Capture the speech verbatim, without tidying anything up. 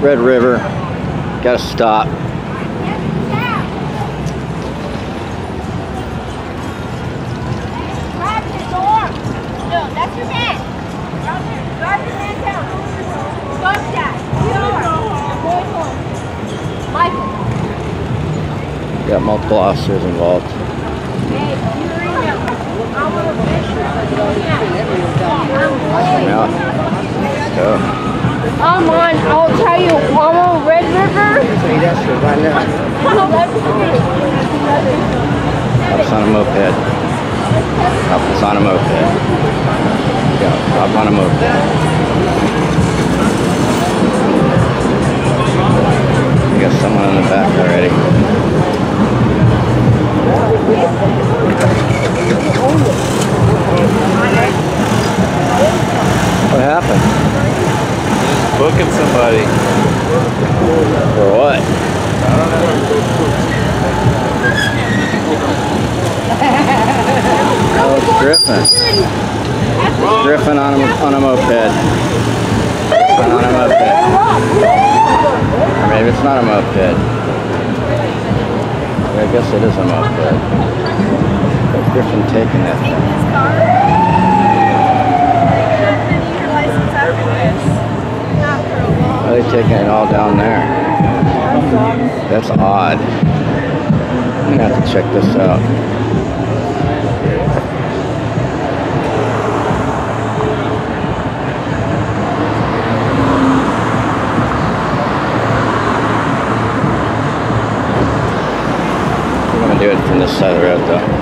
Red River. Gotta stop. That's your man. Drive your man down. Stop that. Michael. Got multiple officers involved. Out. Go. I'm on, I'll tell you, I'm on Red River. Hops on a moped. Hops on a moped. Go. Hop on a moped. We got someone in the back already. What happened? Just booking somebody. For what? I don't know. Oh, it's Griffin. Griffin on a, on a moped. Griffin on a moped. Or maybe it's not a moped. I guess it is a moped. But Griffin taking that thing. Why are they taking it all down there? That's odd. I'm gonna have to check this out. I'm gonna do it from this side of the road though.